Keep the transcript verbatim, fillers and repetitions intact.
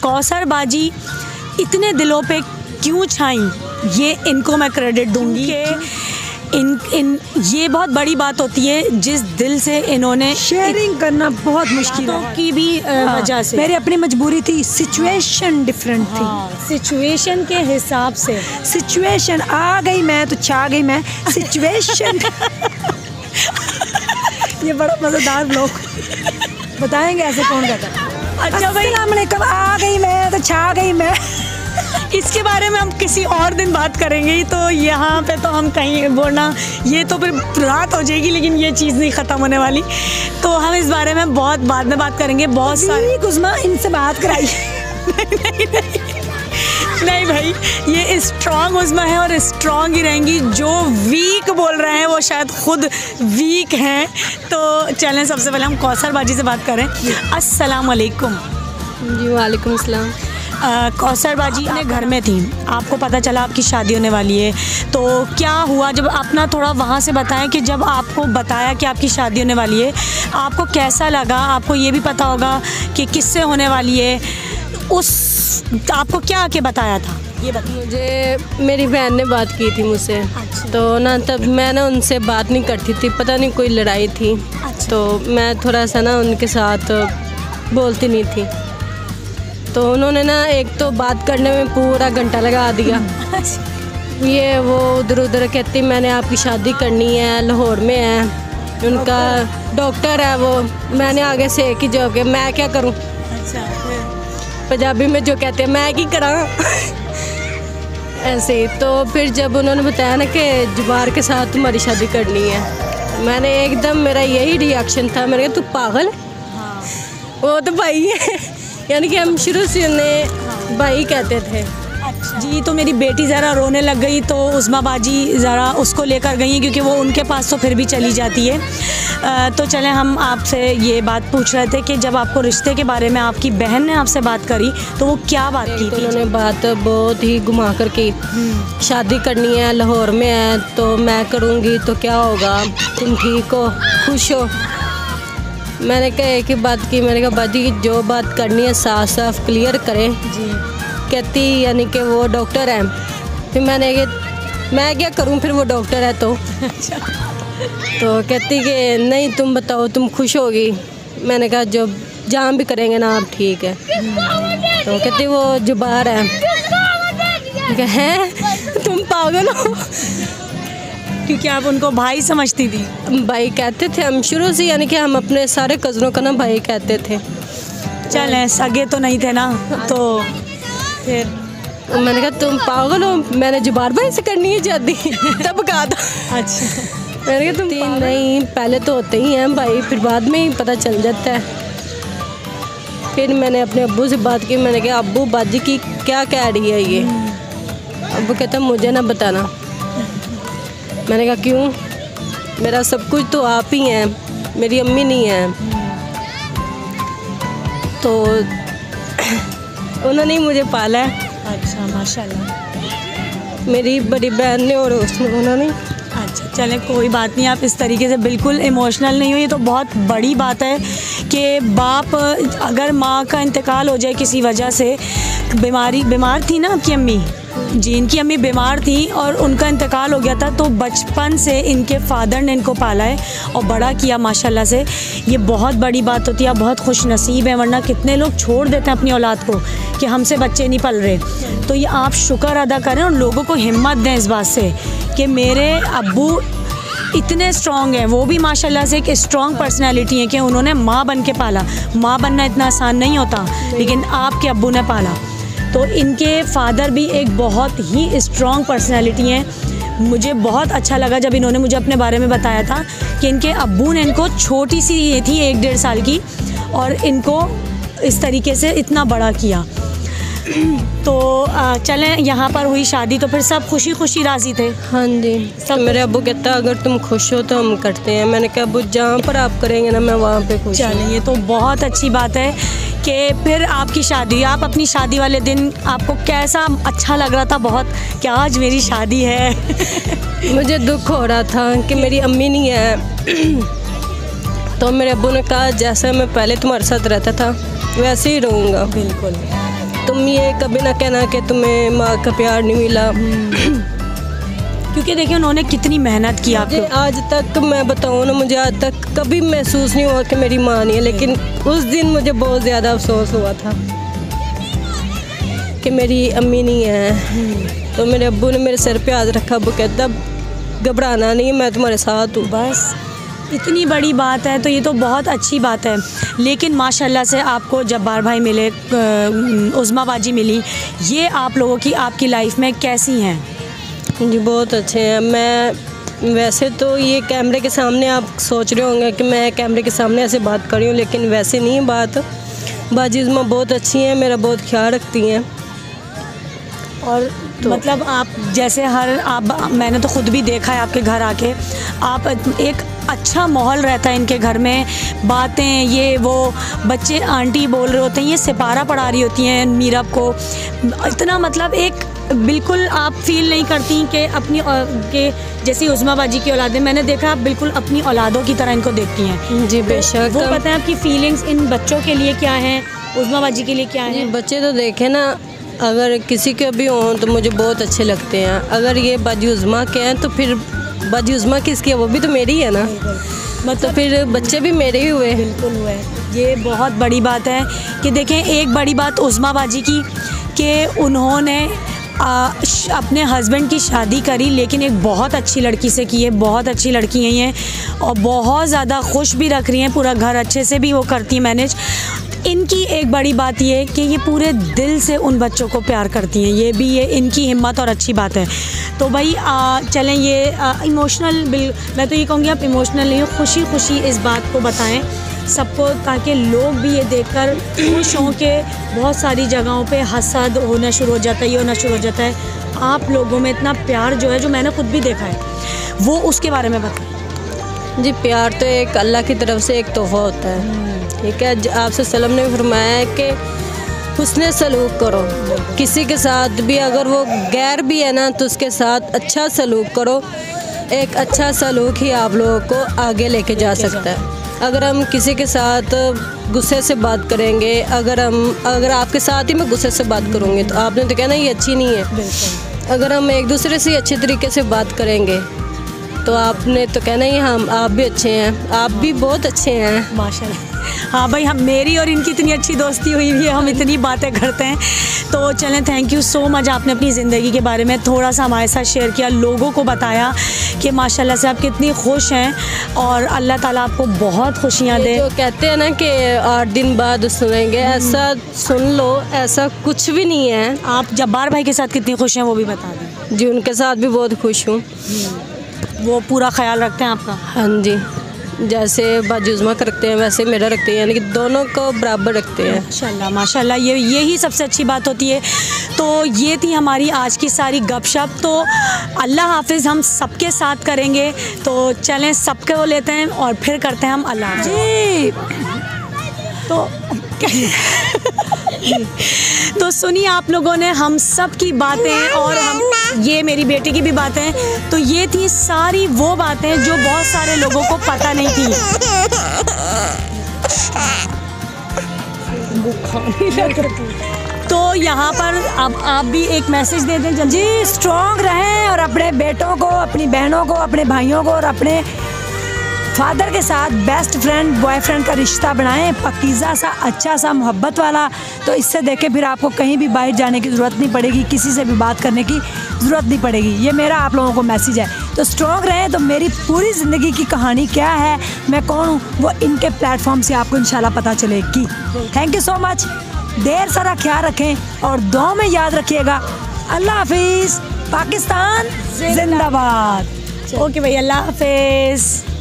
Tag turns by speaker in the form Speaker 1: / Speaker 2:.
Speaker 1: कौसर बाजी इतने दिलों पे क्यों छाई, ये इनको मैं क्रेडिट दूंगी कि इन इन ये बहुत बड़ी बात होती है जिस दिल से इन्होंने
Speaker 2: शेयरिंग करना बहुत मुश्किल है
Speaker 1: की भी
Speaker 2: हाँ,
Speaker 1: वजह से।
Speaker 2: मेरी अपनी मजबूरी थी, सिचुएशन डिफरेंट थी।
Speaker 1: हाँ, सिचुएशन के हिसाब से
Speaker 2: सिचुएशन आ गई मैं तो छा गई मैं सिचुएशन ये बड़ा मज़ेदार ब्लॉग बताएंगे ऐसे कौन कहता है।
Speaker 1: अच्छा भाई,
Speaker 2: अस्सलाम वालेकुम, आ गई मैं तो छा गई मैं
Speaker 1: इसके बारे में हम किसी और दिन बात करेंगे। तो यहाँ पे तो हम कहीं बोलना, ये तो फिर रात हो जाएगी, लेकिन ये चीज़ नहीं ख़त्म होने वाली। तो हम इस बारे में बहुत बाद में बात करेंगे। बहुत सारी
Speaker 2: गुज़मा इनसे बात कराई
Speaker 1: नहीं, नहीं, नहीं, नहीं भाई, ये स्ट्रॉन्ग उज़्मा है और स्ट्रॉन्ग ही रहेंगी। जो वीक बोल रहे हैं वो शायद खुद वीक हैं। तो चलें, सबसे पहले हम कौसर बाजी से बात करें। अस्सलाम वालेकुम।
Speaker 3: जी वालेकुम अस्सलाम।
Speaker 1: कौसर बाजी अपने घर में थी, आपको पता चला आपकी शादी होने वाली है, तो क्या हुआ? जब अपना थोड़ा वहाँ से बताएं कि जब आपको बताया कि आपकी शादी होने वाली है, आपको कैसा लगा? आपको ये भी पता होगा कि किससे होने वाली है, उस आपको क्या आके बताया था ये बता।
Speaker 3: मुझे मेरी बहन ने बात की थी मुझसे। अच्छा। तो ना तब मैं ना उनसे बात नहीं करती थी, पता नहीं कोई लड़ाई थी। अच्छा। तो मैं थोड़ा सा ना उनके साथ बोलती नहीं थी, तो उन्होंने ना एक तो बात करने में पूरा घंटा लगा दिया। ये वो उधर उधर कहती मैंने आपकी शादी करनी है, लाहौर में है, उनका डॉक्टर है वो। मैंने आगे से एक ही जवाब किया, मैं क्या करूं? अच्छा। पंजाबी में जो कहते हैं मैं की करा ऐसे ही। तो फिर जब उन्होंने बताया ना कि जुबार के साथ तुम्हारी शादी करनी है, मैंने एकदम, मेरा यही रिएक्शन था, मैंने कहा तू पागल है? हाँ। वो तो भाई है, यानी कि हम शुरू से उन्हें भाई कहते थे।
Speaker 1: अच्छा। जी, तो मेरी बेटी ज़रा रोने लग गई, तो उज़्मा बाजी ज़रा उसको लेकर गई हैं, क्योंकि वो उनके पास तो फिर भी चली जाती है। आ, तो चलें, हम आपसे ये बात पूछ रहे थे कि जब आपको रिश्ते के बारे में आपकी बहन ने आपसे बात करी, तो वो क्या बात की थी?
Speaker 3: उन्होंने बात बहुत ही घुमा कर की, शादी करनी है, लाहौर में है, तो मैं करूँगी तो क्या होगा, तुम ठीक हो, खुश हो? मैंने कहा एक ही बात की, मैंने कहा बाजी जो बात करनी है साफ साफ क्लियर करें। जी। कहती यानी कि वो डॉक्टर है। फिर मैंने कहा मैं क्या करूं, फिर वो डॉक्टर है तो अच्छा। तो कहती कि नहीं तुम बताओ तुम खुश होगी। मैंने कहा जो जहाँ भी करेंगे ना आप ठीक है। तो कहती वो जुबार है। मैं कहा हैं तुम पागल हो?
Speaker 1: क्योंकि आप उनको भाई समझती थी?
Speaker 3: भाई कहते थे हम शुरू से, यानी कि हम अपने सारे कज़नों का ना भाई कहते थे।
Speaker 1: चलें, सगे तो नहीं थे ना, तो फिर
Speaker 3: मैंने कहा तुम पागल हो, मैंने जुबार भाई से करनी है शादी तब कहा था।
Speaker 1: अच्छा।
Speaker 3: मैंने कहा तुम नहीं, पहले तो होते ही हैं भाई, फिर बाद में ही पता चल जाता है। फिर मैंने अपने अब्बू से बात की, मैंने कहा अब्बू बाजी की क्या कह रही है ये? अब्बू कहता मुझे ना बताना। मैंने कहा क्यों? मेरा सब कुछ तो आप ही हैं, मेरी अम्मी नहीं है। तो उन्होंने ही मुझे पाला है।
Speaker 1: अच्छा, माशाल्लाह।
Speaker 3: मेरी बड़ी बहन ने और उसने उन्होंने।
Speaker 1: अच्छा, चलें कोई बात नहीं, आप इस तरीके से बिल्कुल इमोशनल नहीं हो। ये तो बहुत बड़ी बात है कि बाप, अगर माँ का इंतकाल हो जाए किसी वजह से, बीमारी बीमार थी ना आपकी अम्मी जी, इनकी अम्मी बीमार थी और उनका इंतकाल हो गया था, तो बचपन से इनके फादर ने इनको पाला है और बड़ा किया माशाल्लाह से। ये बहुत बड़ी बात होती है, आप बहुत खुश नसीब हैं, वरना कितने लोग छोड़ देते हैं अपनी औलाद को कि हमसे बच्चे नहीं पल रहे। तो ये आप शुक्र अदा करें और लोगों को हिम्मत दें इस बात से कि मेरे अब्बू इतने स्ट्रॉन्ग हैं। वो भी माशाल्लाह से एक स्ट्रॉन्ग पर्सनैलिटी है कि उन्होंने माँ बन के पाला। माँ बनना इतना आसान नहीं होता, लेकिन आपके अब्बू ने पाला। तो इनके फादर भी एक बहुत ही स्ट्रॉन्ग पर्सनैलिटी हैं। मुझे बहुत अच्छा लगा जब इन्होंने मुझे अपने बारे में बताया था कि इनके अब्बू ने इनको, छोटी सी ये थी एक डेढ़ साल की, और इनको इस तरीके से इतना बड़ा किया। तो चलें, यहाँ पर हुई शादी, तो फिर सब खुशी खुशी राज़ी थे?
Speaker 3: हाँ जी, सब। मेरे अब्बू कहता अगर तुम खुश हो तो हम करते हैं। मैंने कहा अब्बू जहाँ पर आप करेंगे ना मैं वहाँ पे खुश हूँ।
Speaker 1: चलें, ये तो बहुत अच्छी बात है कि फिर आपकी शादी, आप अपनी शादी वाले दिन आपको कैसा अच्छा लग रहा था बहुत कि आज मेरी शादी है?
Speaker 3: मुझे दुख हो रहा था कि मेरी अम्मी नहीं है। तो मेरे अब्बू ने कहा जैसा मैं पहले तुम्हारे साथ रहता था वैसे ही रहूँगा।
Speaker 1: बिल्कुल।
Speaker 3: तुम ये कभी ना कहना कि तुम्हें माँ का प्यार नहीं मिला।
Speaker 1: क्योंकि देखिए उन्होंने कितनी मेहनत की आपको।
Speaker 3: आज तक मैं बताऊँ ना, मुझे आज तक कभी महसूस नहीं हुआ कि मेरी माँ नहीं है, लेकिन उस दिन मुझे बहुत ज़्यादा अफसोस हुआ था कि मेरी अम्मी नहीं है। तो मेरे अब्बू ने मेरे सर पे हाथ रखा, अब्बू कहता घबराना नहीं है, मैं तुम्हारे साथ हूँ।
Speaker 1: बस इतनी बड़ी बात है तो ये तो बहुत अच्छी बात है। लेकिन माशाल्लाह से आपको जब्बार भाई मिले, उज़्मा बाजी मिली, ये आप लोगों की आपकी लाइफ में कैसी हैं?
Speaker 3: जी बहुत अच्छे हैं। मैं वैसे तो ये कैमरे के सामने आप सोच रहे होंगे कि मैं कैमरे के सामने ऐसे बात कर रही हूँ, लेकिन वैसे नहीं है बात। बाजी उज़्मा बहुत अच्छी हैं, मेरा बहुत ख्याल रखती हैं।
Speaker 1: और तो मतलब आप जैसे हर आप मैंने तो ख़ुद भी देखा है आपके घर आके, आप एक अच्छा माहौल रहता है इनके घर में, बातें ये वो, बच्चे आंटी बोल रहे होते हैं, ये सिपारा पढ़ा रही होती हैं मीरब को, इतना मतलब एक बिल्कुल आप फील नहीं करती कि अपनी के जैसी उज़्मा बाजी की औलादें, मैंने देखा आप बिल्कुल अपनी औलादों की तरह इनको देखती हैं।
Speaker 3: जी बेशक।
Speaker 1: वो पता है आपकी फीलिंग्स इन बच्चों के लिए क्या हैं, उज़्मा बाजी के लिए क्या है?
Speaker 3: बच्चे तो देखे ना, अगर किसी के भी हों तो मुझे बहुत अच्छे लगते हैं। अगर ये बाजी उज़्मा के हैं तो फिर बाजी उज़्मा किसकी है? वो भी तो मेरी है ना, मतलब तो फिर बच्चे भी मेरे ही हुए।
Speaker 1: बिल्कुल हुए। ये बहुत बड़ी बात है कि देखें, एक बड़ी बात उज़्मा बाजी की कि उन्होंने आ, अपने हस्बैंड की शादी करी, लेकिन एक बहुत अच्छी लड़की से की है, बहुत अच्छी लड़की हैं ये, और बहुत ज़्यादा खुश भी रख रही हैं, पूरा घर अच्छे से भी वो करती हैं मैनेज। इनकी एक बड़ी बात ये कि ये पूरे दिल से उन बच्चों को प्यार करती हैं, ये भी ये इनकी हिम्मत और अच्छी बात है। तो भाई आ, चलें ये इमोशनल बिल मैं तो ये कहूँगी आप इमोशनल नहीं हो, खुशी खुशी इस बात को बताएं सबको, ताकि लोग भी ये देखकर खुश हों कि बहुत सारी जगहों पे हसद होना शुरू हो जाता है, ये होना शुरू हो जाता है। आप लोगों में इतना प्यार जो है, जो मैंने खुद भी देखा है, वो उसके बारे में बताएं।
Speaker 3: जी प्यार तो एक अल्लाह की तरफ से एक तोहफ़ा होता है, ठीक है। आपसे सल्लम ने फरमाया है कि हुस्ने सलूक करो किसी के साथ भी, अगर वो गैर भी है ना तो उसके साथ अच्छा सलूक करो। एक अच्छा सलूक ही आप लोगों को आगे लेके जा सकता है। अगर हम किसी के साथ गुस्से से बात करेंगे, अगर हम अगर आपके साथ ही मैं गुस्से से बात करूँगी तो आपने तो कहना ये अच्छी नहीं है। अगर हम एक दूसरे से अच्छे तरीके से बात करेंगे तो आपने तो कहना ही हम आप भी अच्छे हैं, आप भी बहुत अच्छे हैं
Speaker 1: माशाल्लाह। हाँ भाई, हम मेरी और इनकी इतनी अच्छी दोस्ती हुई हुई है, हम इतनी बातें करते हैं। तो चलें, थैंक यू सो मच, आपने अपनी ज़िंदगी के बारे में थोड़ा सा हमारे साथ शेयर किया, लोगों को बताया कि माशाल्लाह से आप कितनी खुश हैं और अल्लाह ताला आपको बहुत खुशियाँ दे।
Speaker 3: जो कहते हैं ना कि आठ दिन बाद सुनेंगे, ऐसा सुन लो, ऐसा कुछ भी नहीं है।
Speaker 1: आप जब्बार भाई के साथ कितनी खुश हैं वो भी बता दें।
Speaker 3: जी उनके साथ भी बहुत खुश हूँ,
Speaker 1: वो पूरा ख्याल रखते हैं आपका?
Speaker 3: हाँ जी, जैसे बाजी उज़्मा का रखते हैं वैसे मेरा रखते हैं, यानी कि दोनों को बराबर रखते हैं।
Speaker 1: माशाल्लाह माशाल्लाह, ये यही सबसे अच्छी बात होती है। तो ये थी हमारी आज की सारी गपशप। तो अल्लाह हाफिज़ हम सबके साथ करेंगे, तो चलें सबके वो लेते हैं और फिर करते हैं हम अल्लाह जी। तो तो सुनिए आप लोगों ने हम सब की बातें, और हम ये मेरी बेटी की भी बातें, तो ये थी सारी वो बातें जो बहुत सारे लोगों को पता नहीं थी। तो यहाँ पर अब आप भी एक मैसेज दे दें जल्दी।
Speaker 2: जी स्ट्रॉन्ग रहें और अपने बेटों को, अपनी बहनों को, अपने भाइयों को और अपने फादर के साथ बेस्ट फ्रेंड बॉयफ्रेंड का रिश्ता बनाएं, पकीज़ा सा, अच्छा सा, मोहब्बत वाला। तो इससे देखें फिर आपको कहीं भी बाहर जाने की ज़रूरत नहीं पड़ेगी, किसी से भी बात करने की ज़रूरत नहीं पड़ेगी। ये मेरा आप लोगों को मैसेज है। तो स्ट्रॉन्ग रहें। तो मेरी पूरी ज़िंदगी की कहानी क्या है, मैं कौन हूँ, वो इनके प्लेटफॉर्म से आपको इंशाल्लाह पता चलेगी। Thank you so much. ढेर सारा ख्याल रखें और दुआ में याद रखिएगा। अल्लाह हाफिज़। पाकिस्तान जिंदाबाद।
Speaker 1: ओके भाई, अल्लाह हाफिज़।